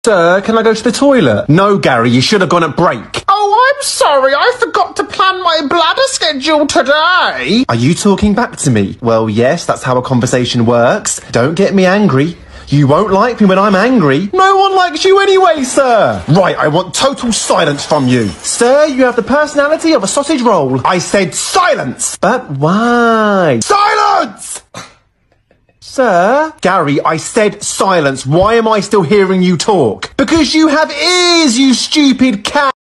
Sir, can I go to the toilet? No, Gary, you should have gone at break. Oh, I'm sorry, I forgot to plan my bladder schedule today. Are you talking back to me? Well, yes, that's how a conversation works. Don't get me angry. You won't like me when I'm angry. No one likes you anyway, sir. Right, I want total silence from you. Sir, you have the personality of a sausage roll. I said silence. But why? Silence! Sir? Gary, I said silence. Why am I still hearing you talk? Because you have ears, you stupid cat.